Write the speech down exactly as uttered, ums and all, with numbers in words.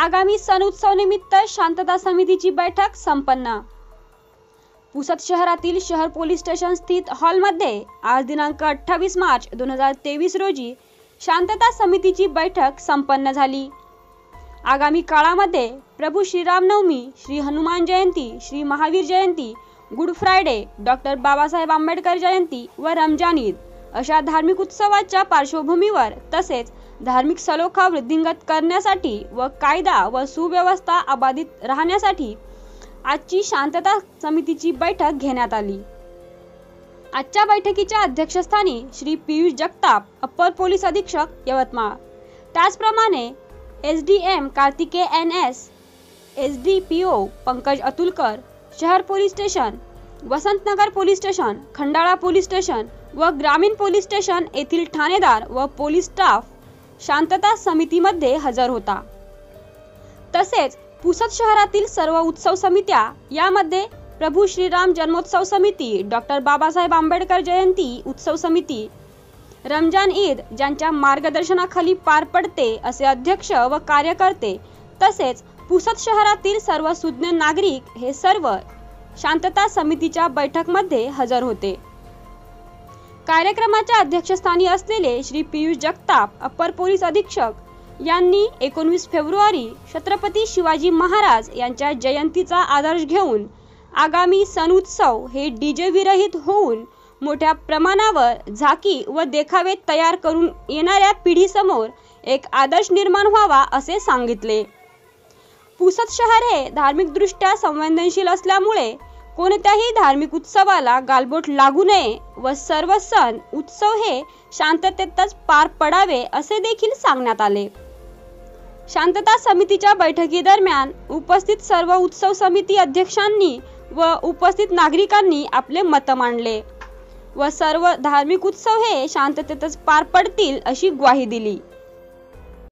आगामी सण उत्सव निमित्त शांतता समितीची बैठक संपन्न। पुसद शहरातील शहर पोलीस स्टेशन स्थित हॉलमध्ये आज दिनांक अठ्ठावीस मार्च दोन हजार तेवीस रोजी शांतता समितीची बैठक संपन्न झाली। आगामी काळामध्ये प्रभू Shriram Navami, Shri Hanuman Jayanti, Shri Mahavir Jayanti, good Friday, doctor Babasaheb Ambedkar Jayanti व रमजान ईद अशा धार्मिक उत्सवाच्या पार्श्वभूमीवर तसेच धार्मिक सलोखा वृद्धिंगत करण्यासाठी व कायदा व सुव्यवस्था अबाधित राहण्यासाठी आजची शांतता समितीची बैठक घेण्यात आली। आजच्या बैठकीच्या अध्यक्षस्थानी श्री पियुष जगताप, अप्पर पोलीस अधीक्षक यवतमाळ, त्याचप्रमाणे S D M Kartikeya N S, S D P O Pankaj Atulkar, शहर police station, Vasantnagar police station, Khandala police station व ग्रामीण पोलीस स्टेशन येथील ठाणेदार व पोलीस स्टाफ शांतता समितीमध्ये हजर होता। तसेच पुसद शहरातील सर्व उत्सव समित्या, यामध्ये प्रभू श्रीराम जन्मोत्सव समिती, डॉक्टर बाबासाहेब आंबेडकर जयंती उत्सव समिती, रमजान ईद ज्यांच्या मार्गदर्शनाखाली पार पडते असे अध्यक्ष व कार्यकर्ते तसेच पुसद शहरातील सर्व सुज्ञ नागरिक हे सर्व शांतता समितीच्या बैठकमध्ये हजर होते। कार्यक्रमाच्या अध्यक्षस्थानी असलेले श्री पियुष जगताप, अप्पर पोलीस अधीक्षक यांनी एकोणवीस फेब्रुवारी छत्रपती शिवाजी महाराज यांच्या जयंतीचा आदर्श घेऊन आगामी सण उत्सव हे डीजे विरहित होऊन मोठ्या प्रमाणावर झाकी व देखावे तयार करून येणाऱ्या पिढीसमोर एक आदर्श निर्माण व्हावा असे सांगितले। पुसद शहर हे धार्मिकदृष्ट्या संवेदनशील असल्यामुळे कोणत्याही धार्मिक उत्सवाला गालबोट लागू नये व सर्व सण उत्सव हे शांततेतच पार पडावे असे देखील सांगण्यात आले। शांतता समितीच्या बैठकीदरम्यान उपस्थित सर्व उत्सव समिती अध्यक्षांनी व उपस्थित नागरिकांनी आपले मत मांडले व सर्व धार्मिक उत्सव हे शांततेतच पार पडतील अशी ग्वाही दिली।